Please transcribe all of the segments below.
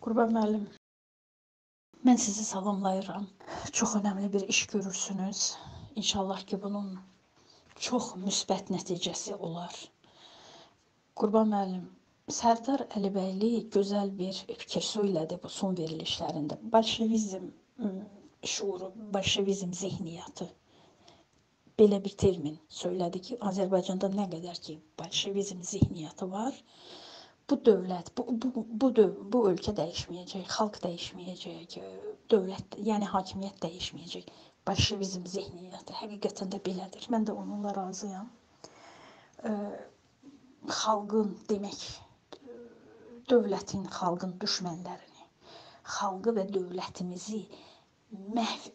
Qurban müəllim, mən sizi salamlayıram. Çox önəmli bir iş görürsünüz. İnşallah ki, bunun çox müsbət nəticəsi olar. Qurban müəllim, Sərdar Əlibəyli gözəl bir fikir söylədi bu son verilişlərində. Bolşevizm şuuru, bolşevizm zehniyyatı. Belə bir termin söylədi ki, Azərbaycanda nə qədər ki bolşevizm zehniyyatı var, bu dövlət, bu ölkə dəyişməyəcək, xalq dəyişməyəcək, dövlət, yəni hakimiyyət dəyişməyəcək. Bolşevizm zehniyyatı həqiqətən də belədir. Mən də onunla razıyam. Xalqın demək, dövlətin, xalqın düşmənlərini, xalqı və dövlətimizi məhv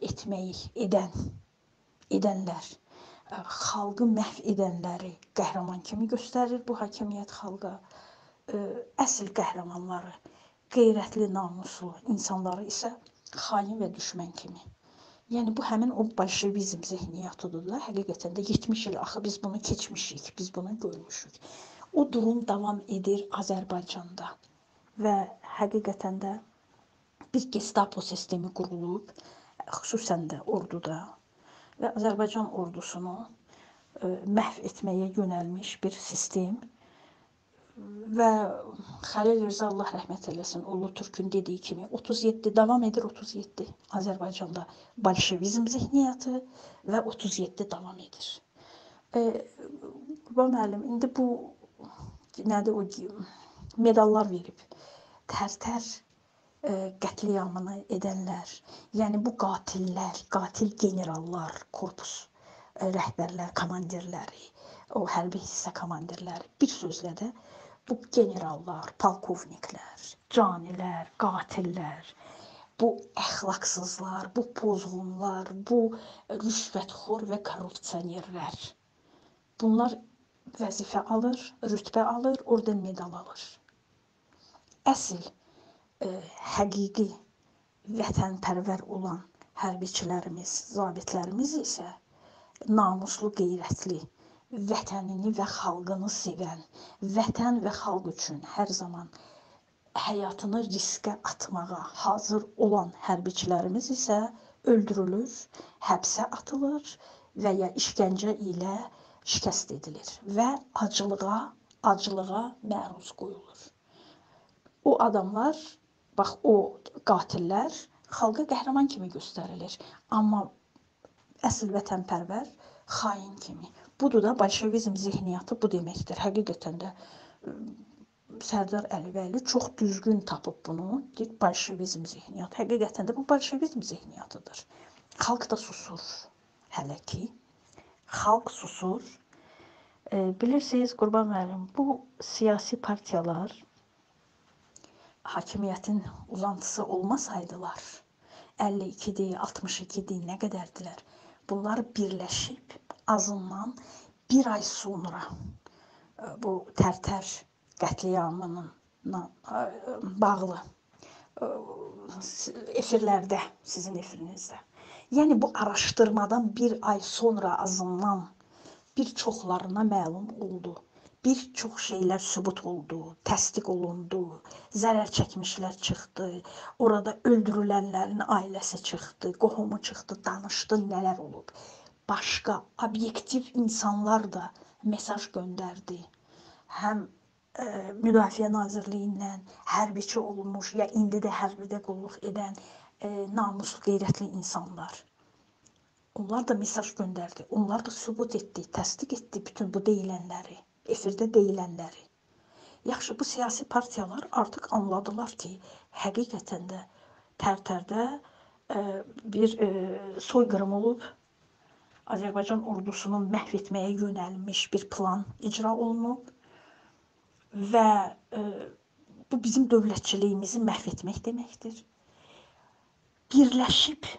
edənlər, xalqı məhv edənləri qəhrəman kimi göstərir bu hakimiyyət xalqa. Əsl qəhrəmanları, qeyrətli, namuslu insanları isə xain və düşmən kimi. Yəni bu həmin o bolşevizm zehniyatıdır da, həqiqətən də 70 il axı biz bunu keçmişik, biz bunu görmüşük. O durum davam edir Azərbaycanda və həqiqətən də bir Gestapo sistemi qurulub, xüsusən də orduda və Azərbaycan ordusunu məhv etməyə yönəlmiş bir sistem. Və Xəlil Rza Allah rəhmət eləsin, Ulu Türkün dediyi kimi 37 davam edir, 37 Azərbaycanda bolşevizm zehniyyatı və 37 davam edir. Qurban müəllim, indi bu nədir o medallar verib, tər-tər qətliamını edənlər, yəni bu qatillər, qatil generallar, korpus rəhbərlər, komandirləri, o hərbi hissə komandirləri, bir sözlə də bu generallar, polkovniklər, canilər, qatillər, bu əxlaqsızlar, bu pozğunlar, bu rüşvətxor və korrupsionerlər. Bunlar vəzifə alır, rütbə alır, orden medal alır. Əsl, həqiqi, vətənpərvər olan hərbiçilərimiz, zabitlərimiz isə namuslu, qeyrətli, vətənini və xalqını sevən, vətən və xalq üçün hər zaman həyatını riskə atmağa hazır olan hərbiçilərimiz isə öldürülür, həbsə atılır və ya işgəncə ilə şikəst edilir və acılığa məruz qoyulur. O adamlar, bax o qatillər xalqa qəhrəman kimi göstərilir, amma əsl vətənpərvər xain kimi. Budur da bolşevizm zehniyyatı bu deməkdir. Həqiqətən də Sərdar Əlibəyli çox düzgün tapıb bunu. Bolşevizm zehniyyatı. Həqiqətən də bu bolşevizm zehniyatıdır. Xalq da susur hələ ki. Xalq susur. Bilirsiniz Qurban müəllim, bu siyasi partiyalar hakimiyyətin uzantısı olmasaydılar, 52'dir, 62'dir, nə qədərdilər? Bunlar birləşib azından bir ay sonra bu Tərtər qətliamına bağlı efirlərdə, sizin efirinizdə. Yəni bu araşdırmadan bir ay sonra azından bir çoxlarına məlum oldu. Bir çox şeylər sübut oldu, təsdiq olundu, zərər çəkmişlər çıxdı, orada öldürülənlərin ailəsi çıxdı, qohumu çıxdı, danışdı, nələr olub. Başqa obyektiv insanlar da mesaj göndərdi. Həm Müdafiə Nazirliyindən hərbiçi olmuş, ya indi də hərbidə qulluq edən namuslu, qeyrətli insanlar. Onlar da mesaj göndərdi, onlar da sübut etdi, təsdiq etdi bütün bu deyilənləri, efirdə deyilənləri. Yaxşı, bu siyasi partiyalar artıq anladılar ki, həqiqətən də Tərtərdə bir soyqırım olub, Azərbaycan ordusunu məhv etməyə yönəlmiş bir plan icra olunub və bu bizim dövlətçiliyimizi məhv etmək deməkdir. Birləşib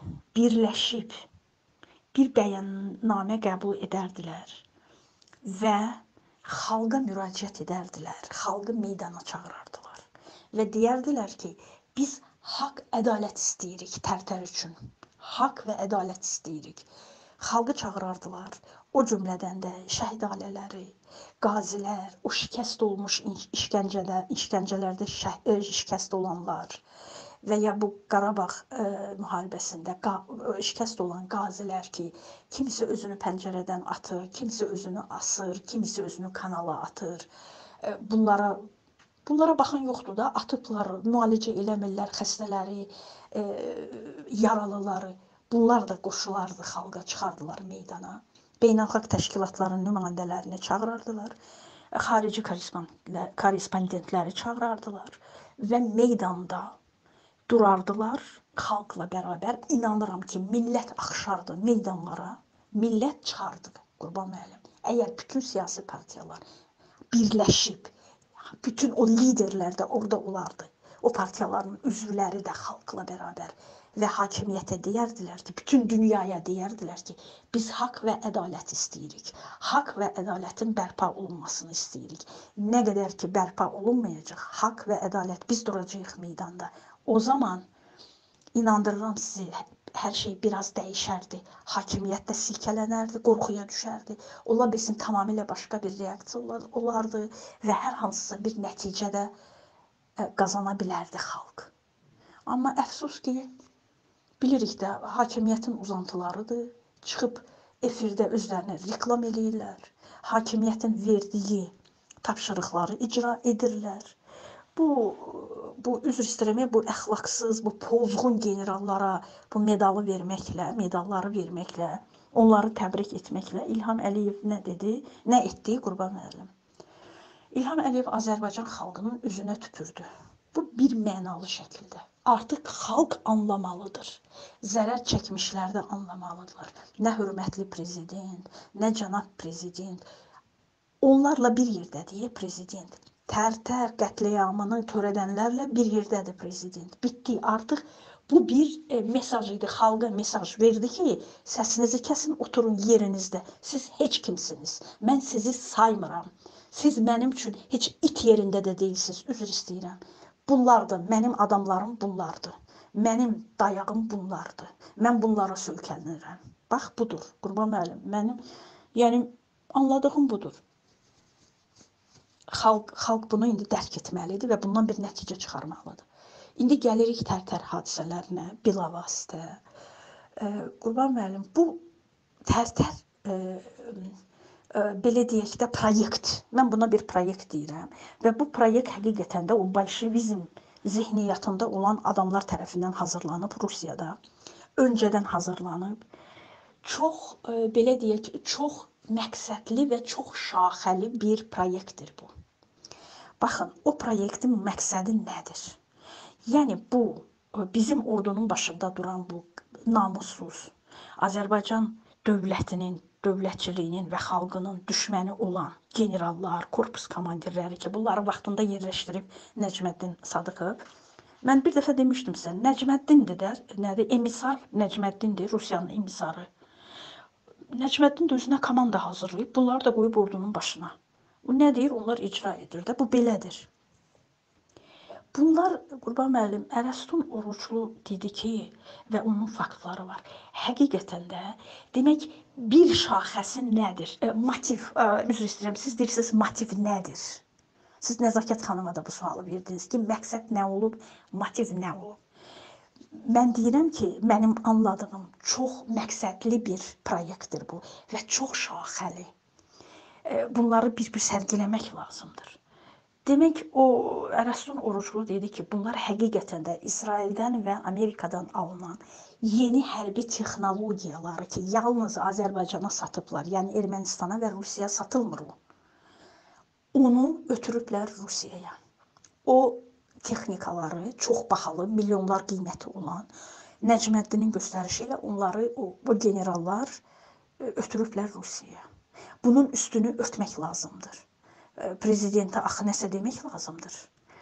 bir bəyannamə qəbul edərdilər və xalqa müraciət edərdilər, xalqı meydana çağırardılar və deyərdilər ki, biz haqq, ədalət istəyirik Tərtər üçün, haqq və ədalət istəyirik. Xalqı çağırardılar, o cümlədən də şəhid ailələri, qazilər, o şikəst olmuş işgəncələrdə şikəst olanlar və ya bu Qarabağ müharibəsində şikəst olan qazilər ki, kimisi özünü pəncərədən atır, kimisi özünü asır, kimisi özünü kanala atır. Bunlara baxan yoxdur da, atıblar, müalicə eləmirlər xəstələri, yaralıları. Bunlar da qoşulardı, xalqa çıxardılar meydana. Beynəlxalq təşkilatların nümayəndələrini çağırardılar, xarici korrespondentləri çağırardılar və meydanda durardılar xalqla bərabər. İnanıram ki, millət axşardı meydanlara, millət çıxardı, Qurban müəllim. Əgər bütün siyasi partiyalar birləşib, bütün o liderlər də orada olardı, o partiyaların üzvləri də xalqla bərabər və hakimiyyətə deyərdilər ki, bütün dünyaya deyərdilər ki, biz haqq və ədalət istəyirik. Haqq və ədalətin bərpa olunmasını istəyirik. Nə qədər ki, bərpa olunmayacaq, haqq və ədalət biz duracağıq meydanda. O zaman inandırıram sizi, hər şey biraz dəyişərdi. Hakimiyyət də silkələnərdi, qorxuya düşərdi. Ola bilsin tamamilə başqa bir reaksiya olardı və hər hansısa bir nəticədə qazana bilərdi xalq. Amma əfsus ki, bilirik də, hakimiyyətin uzantılarıdır. Çıxıb efirdə özlərini reklam edirlər. Hakimiyyətin verdiyi tapşırıqları icra edirlər. Bu üzr istəyirəm, bu əxlaqsız, bu pozğun generallara bu medalları verməklə, onları təbrik etməklə İlham Əliyev nə dedi, nə etdi, Qurban müəllim? İlham Əliyev Azərbaycan xalqının üzünə tüpürdü. Bu bir mənalı şəkildə. Artıq xalq anlamalıdır. Zərər çəkmişlər də anlamalıdırlar. Nə hörmətli prezident, nə cənab prezident. Onlarla bir yerdədir prezident. Tərtər qətliamını törədənlərlə bir yerdədir prezident. Bitdi. Artıq bu bir mesaj idi. Xalqa mesaj verdi ki, səsinizi kəsin, oturun yerinizdə. Siz heç kimsiniz. Mən sizi saymıram. Siz mənim üçün heç it yerində də deyilsiniz. Üzr istəyirəm. Bunlardır, mənim adamlarım bunlardır. Mənim dayağım bunlardır. Mən bunlara söykənirəm. Bax, budur, Qurban müəllim. Mənim, yəni, anladığım budur. Xalq bunu indi dərk etməlidir və bundan bir nəticə çıxarmalıdır. İndi gəlirik Tərtər hadisələrinə, bilavasitə. Qurban müəllim, bu Tərtər belə deyək də proyekt. Mən buna bir proyekt deyirəm. Və bu proyekt həqiqətən də o bolşevizm zihniyyatında olan adamlar tərəfindən hazırlanıb Rusiyada. Öncədən hazırlanıb. Çox, belə deyək, çox məqsədli və çox şaxəli bir proyektdir bu. Baxın, o proyektin məqsədi nədir? Yəni bu, bizim ordunun başında duran bu namussuz Azərbaycan dövlətinin, dövlətçiliyinin və xalqının düşməni olan generallar, korpus komandirləri ki, bunları vaxtında yerləşdirib Nəcməddin Sadıqov. Mən bir dəfə demişdim sizə, Nəcməddindir də, nədir? Emisar Nəcməddindir, Rusiyanın emisarı. Nəcməddin də özünə komanda hazırlayıb, bunları da qoyub ordunun başına. Bu nə deyir? Onlar icra edir də, bu belədir. Bunlar, Qurban müəllim, Ərəstun Oruclu dedi ki, və onun faktları var. Həqiqətən də, demək, bir şaxəsi nədir? Motiv, üzr istəyirəm, siz deyirsiniz, motiv nədir? Siz Nəzakət xanıma da bu sualı verdiniz ki, məqsəd nə olub, motiv nə olub? Mən deyirəm ki, mənim anladığım çox məqsədli bir proyektdir bu və çox şaxəli. Bunları bir sərgiləmək lazımdır. Demək, o Ərəstun Oruclu dedi ki, bunlar həqiqətən də İsraildən və Amerikadan alınan yeni hərbi texnologiyaları ki, yalnız Azərbaycana satıblar, yəni Ermənistana və Rusiyaya satılmır o. Onu ötürüblər Rusiyaya. O texnikaları çox bahalı, milyonlar qiyməti olan Nəcməddinin göstərişi ilə onları, o generallar ötürüblər Rusiyaya. Bunun üstünü örtmək lazımdır. Prezidentə axı nəsə demək lazımdır.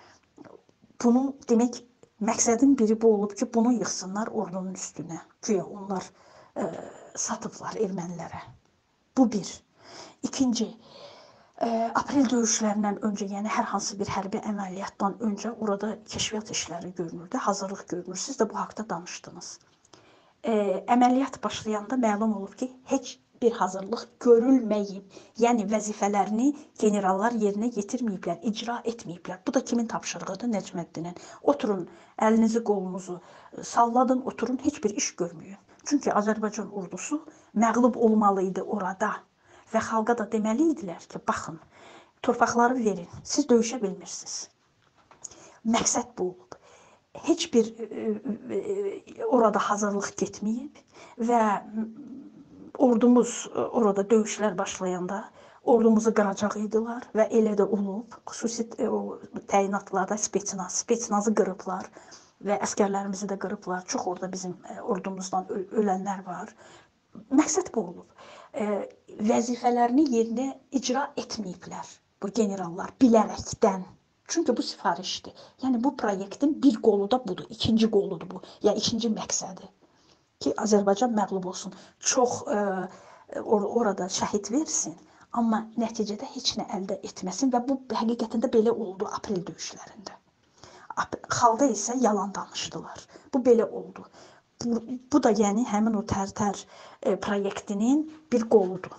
Bunun, demək, məqsədin biri bu olub ki, bunu yıxsınlar ordunun üstünə. Güya onlar satıblar ermənilərə. Bu bir. İkinci, aprel döyüşlərindən öncə, yəni hər hansı bir hərbi əməliyyatdan öncə orada kəşfiyyat işləri görünürdü, hazırlıq görünür. Siz də bu haqda danışdınız. Əməliyyat başlayanda məlum olub ki, heç bir hazırlıq görülməyib. Yəni vəzifələrini generallar yerinə yetirməyiblər, icra etməyiblər. Bu da kimin tapşırığıdır? Necməddinin. Oturun, əlinizi, qolunuzu salladın, oturun, heç bir iş görməyin. Çünki Azərbaycan ordusu məğlub olmalıydı orada və xalqa da deməli idilər ki, baxın, torpaqları verin, siz döyüşə bilmirsiniz. Məqsəd bu olub. Heç bir orada hazırlıq getməyib və ordumuz orada döyüşlər başlayanda ordumuzu qıracaqdılar və elə də olub. Xüsusi təyinatlarda spetsnazı qırıblar və əskərlərimizi də qırıblar. Çox orada bizim ordumuzdan ölənlər var. Məqsəd bu olub. Vəzifələrini yerinə icra etməyiblər bu generallar bilərəkdən. Çünki bu sifarişdir. Yəni bu proyektin bir qolu da budur, ikinci qoludur bu. Ya ikinci məqsədi. Ki Azərbaycan məğlub olsun. Çox orada şəhid versin, amma nəticədə heç nə əldə etməsin və bu həqiqətən də belə oldu aprel döyüşlərində. Xalqa isə yalan danışdılar. Bu belə oldu. Bu da yəni həmin o Tərtər proyektinin bir qoludur.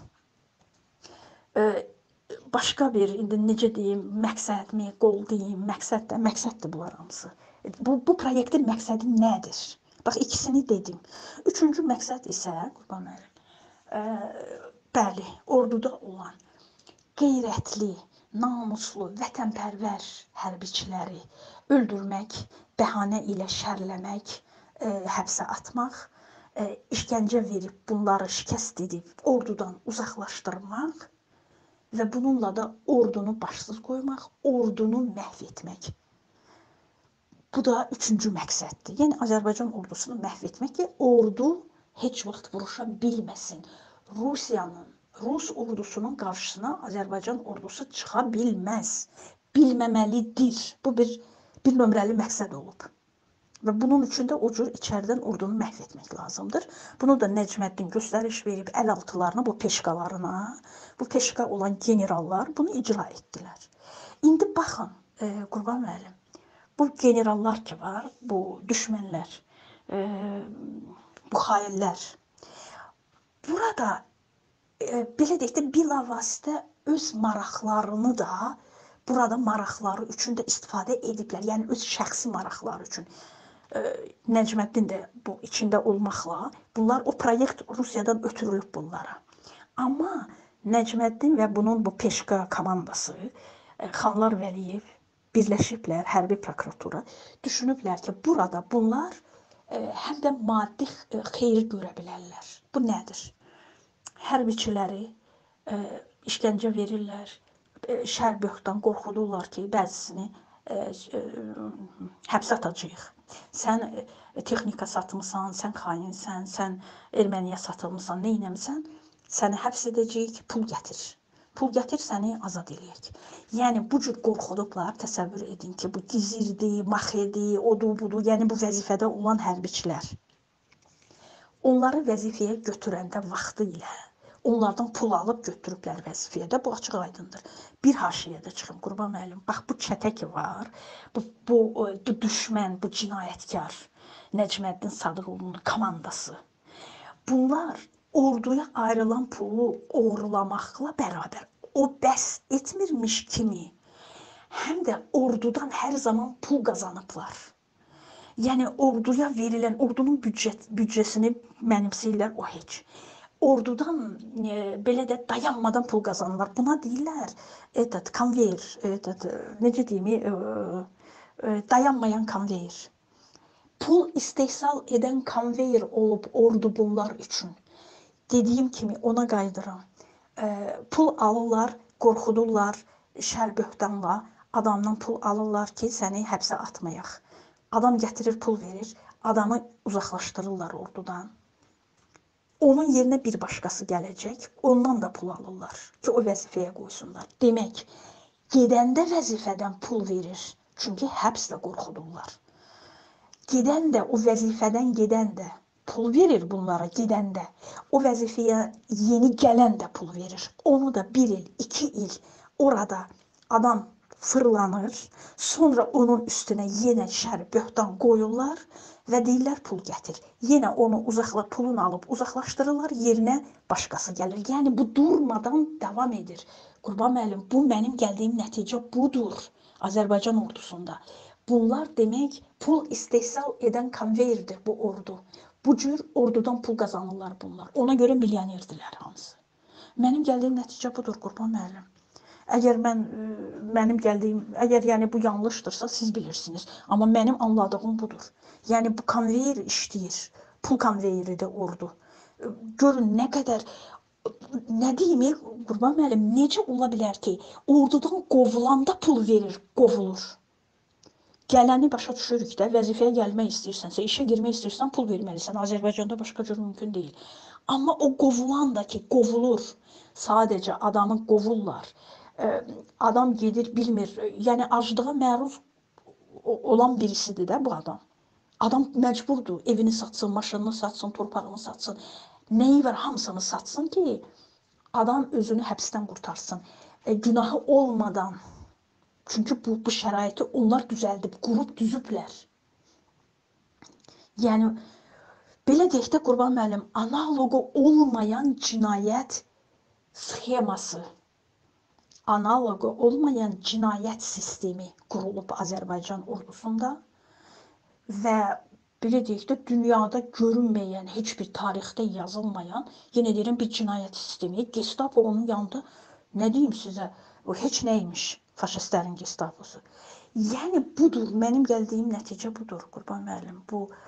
Başqa bir, indi necə deyim, məqsədmi, qol deyim, məqsəddir bunlar hamısı. Bu proyektin məqsədi nədir? Bax, ikisini dedim. Üçüncü məqsəd isə, qurban müəllim, bəli, orduda olan qeyrətli, namuslu, vətənpərvər hərbiçiləri öldürmək, bəhanə ilə şərləmək, həbsə atmaq, işgəncə verib, bunları şikəst edib, ordudan uzaqlaşdırmaq və bununla da ordunu başsız qoymaq, ordunu məhv etmək. Bu da üçüncü məqsəddir. Yəni Azərbaycan ordusunu məhv etmək ki, ordu heç vaxt vuruşa bilməsin. Rus ordusunun qarşısına Azərbaycan ordusu çıxa bilməz. Bilməməlidir. Bu bir nömrəli məqsəd olub. Və bunun üçün də o cür içəridən ordunu məhv etmək lazımdır. Bunu da Necməddin göstəriş verib əl-altılarına, bu peşkalarına, bu peşka olan generallar bunu icra etdilər. İndi baxın, Qurban müəllim, bu generallar ki var, bu düşmənlər, bu xainlər, burada belə deyək də bilavasitə öz maraqlarını da burada maraqları üçün də istifadə ediblər. Yəni öz şəxsi maraqları üçün. Necməddin də bu içində olmaqla bunlar o proyekt Rusiyadan ötürülüb bunlara. Amma Necməddin və bunun bu peşka komandası Xanlar Vəliyev birləşiblər, hərbi prokuratura, düşünüblər ki, burada bunlar həm də maddi xeyri görə bilərlər. Bu nədir? Hərbiçiləri işgəncə verirlər, şərböhdən qorxudurlar ki, bəzisini həbsə atacağıq. Sən texnika satmısan, sən xainsən, sən erməniyə satılmısan, neynəmsən? Səni həbs edəcəyik, pul gətir. Pul gətir, səni azad eləyək. Yəni, bu cür qorxudublar, təsəvvür edin ki, bu gizirdi, maxedi, odu, budu, yəni bu vəzifədə olan hərbiçilər. Onları vəzifəyə götürəndə vaxtı ilə onlardan pul alıb götürüblər vəzifəyə də, bu açıq aydındır. Bir haşiyə də çıxım, Qurban müəllim, bax bu çətə ki var, bu düşmən, bu cinayətkar, Necməddin Sadıqoğlu'nun komandası. Bunlar orduya ayrılan pulu oğurlamaqla bərabər o bəs etmirmiş kimi həm də ordudan hər zaman pul qazanıblar. Yəni orduya verilən, ordunun büdcəsini mənimsəyirlər o heç. Ordudan belə də dayanmadan pul qazanırlar. Buna deyirlər konveyer, necə deyim, dayanmayan konveyer. Pul istehsal edən konveyer olub ordu bunlar üçün. Dediyim kimi ona qayıdıram. Pul alırlar, qorxudurlar şərböhtanla, adamdan pul alırlar ki, səni həbsə atmayaq. Adam gətirir, pul verir, adamı uzaqlaşdırırlar ordudan. Onun yerinə bir başqası gələcək, ondan da pul alırlar ki, o vəzifəyə qoysunlar. Demək, gedəndə vəzifədən pul verir, çünki həbslə qorxudurlar. Gedən də, o vəzifədən gedən də pul verir bunlara gedəndə. O vəzifəyə yeni gələn də pul verir. Onu da 1 il, 2 il orada adam fırlanır, sonra onun üstünə yenə şər böhtan qoyurlar və deyirlər pul gətir. Yenə onu pulunu alıb uzaqlaşdırırlar, yerinə başqası gəlir. Yəni bu durmadan davam edir. Qurban müəllim, bu mənim gəldiyim nəticə budur Azərbaycan ordusunda. Bunlar demək pul istehsal edən konveyerdir bu ordu. Bu cür ordudan pul qazanırlar bunlar. Ona görə milyonerdirlər hamısı. Mənim gəldiyim nəticə budur Qurban müəllim. Əgər mənim gəldiyim, əgər yəni bu yanlışdırsa siz bilirsiniz. Amma mənim anladığım budur. Yəni bu konveyer işləyir. Pul konveyeridir ordu. Görün nə qədər, nə deyim Qurban müəllim, necə ola bilər ki, ordudan qovulanda pul verir, qovulur. Gələni başa düşürük də, vəzifəyə gəlmək istəyirsənsə, işə girmək istəyirsən, pul verməlisən. Azərbaycanda başqa cür mümkün deyil. Amma o qovulan da ki, qovulur. Sadəcə adamı qovurlar. Adam gedir, bilmir. Yəni aclığa məruz olan birisidir də bu adam. Adam məcburdur. Evini satsın, maşınını satsın, torpağını satsın. Nəyi var, hamısını satsın ki, adam özünü həbsdən qurtarsın. Günahı olmadan. Çünki bu şəraiti onlar düzəldib, qurub düzüblər. Yəni, belə deyək də Qurban müəllim, analogu olmayan cinayət sxeması, analogu olmayan cinayət sistemi qurulub Azərbaycan ordusunda və belə deyək də dünyada görünməyən, heç bir tarixdə yazılmayan, yenə deyirəm, bir cinayət sistemi. Gestapo onun yanında, nə deyim sizə, o heç nəymiş. Faşistlərin gestaposu. Yəni budur, mənim gəldiyim nəticə budur Qurban müəllim.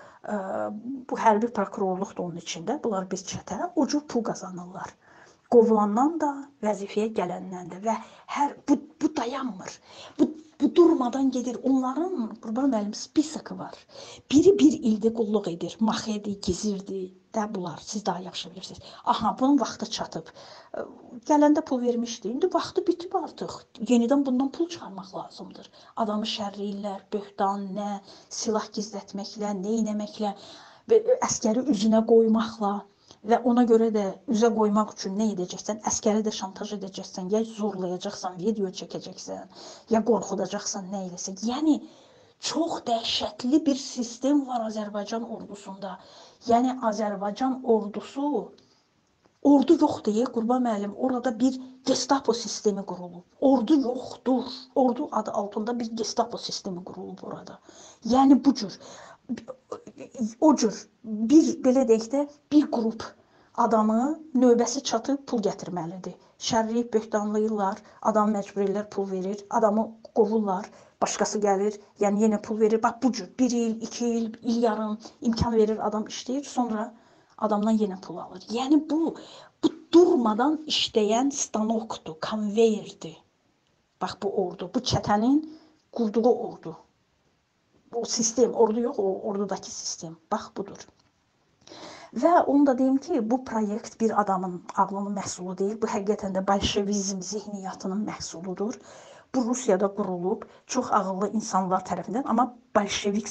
Bu hərbi prokurorluq da onun içində. Bunlar bir çətə, o cür pul qazanırlar. Qovulandan da, vəzifəyə gələndən də və bu dayanmır. Bu durmadan gedir. Onların Qurban müəllim spisakı var. Biri bir ildə qulluq edir. Maxedi, gizirdi də bunlar. Siz daha yaxşı bilirsiniz. Aha, bunun vaxtı çatıb. Gələndə pul vermişdi. İndi vaxtı bitib artıq. Yenidən bundan pul çıxarmaq lazımdır. Adamı şərləyirlər, böhtan, nə, silah gizlətməklə, nə eləməklə, əskəri üzünə qoymaqla. Və ona görə də üzə qoymaq üçün nə edəcəksən? Əskəri də şantaj edəcəksən, ya zorlayacaqsan, video çəkəcəksən, ya qorxudacaqsan, nə eləsən. Yəni, çox dəhşətli bir sistem var Azərbaycan ordusunda. Yəni, Azərbaycan ordusu, ordu yoxdur, Qurban müəllim, orada bir gestapo sistemi qurulub. Ordu yoxdur. Ordu adı altında bir gestapo sistemi qurulub orada. Yəni, bu cür. O cür bir, belə deyək də, bir qrup adamı növbəsi çatıb pul gətirməlidir. Şərləyib, böhtanlayırlar, adam məcburiyyətlər pul verir, adamı qovurlar, başqası gəlir, yəni yenə pul verir. Bax, bu cür 1 il, 2 il, il yarım imkan verir, adam işləyir, sonra adamdan yenə pul alır. Yəni bu durmadan işləyən stanokdur, konveyerdir. Bax, bu ordu, bu çətənin qurduğu ordu. O sistem, ordu yox, o ordudakı sistem. Bax, budur. Və onu da deyim ki, bu proyekt bir adamın ağlının məhsulu deyil. Bu həqiqətən də bolşevizm zihniyyatının məhsuludur. Bu Rusiyada qurulub, çox ağıllı insanlar tərəfindən, amma bolşevik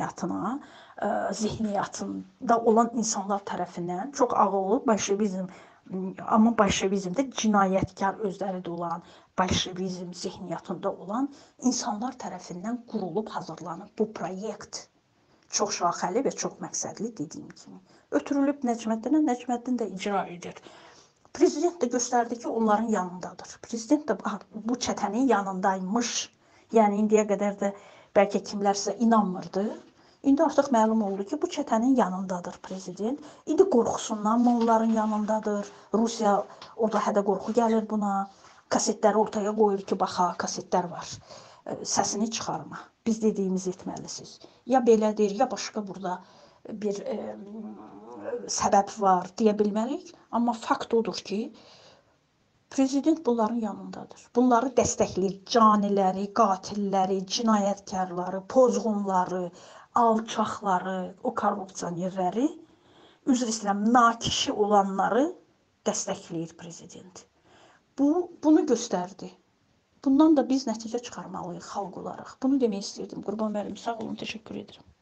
zihniyyatında olan insanlar tərəfindən çox ağıllı bolşevizm, amma bolşevizmdə cinayətkar özləri də olan, bolşevizm zihniyyatında olan insanlar tərəfindən qurulub, hazırlanıb bu proyekt. Çox şaxəli və çox məqsədli dediyim kimi. Ötürülüb Nəcməddinə, Nəcməddin də icra edir. Prezident də göstərdi ki, onların yanındadır. Prezident də bu çətənin yanındaymış. Yəni, indiyə qədər də bəlkə kimlərsə inanmırdı. İndi artıq məlum oldu ki, bu çətənin yanındadır prezident. İndi qorxusundan mı onların yanındadır? Rusiya, orada hədə qorxu gəlir buna. Kasetləri ortaya qoyur ki, baxa, kasetlər var. Səsini çıxarma. Biz dediyimizi etməlisiniz. Ya belədir, ya başqa burada bir səbəb var deyə bilmərik. Amma fakt odur ki, prezident bunların yanındadır. Bunları dəstəkləyir. Caniləri, qatilləri, cinayətkarları, pozğunları, alçaqları, o korrupsionerləri, üzr istəyirəm, nakişi olanları dəstəkləyir prezident. Bunu göstərdi. Bundan da biz nəticə çıxarmalıyıq xalq olaraq. Bunu demək istəyirdim. Qurban müəllim, sağ olun, təşəkkür edirəm.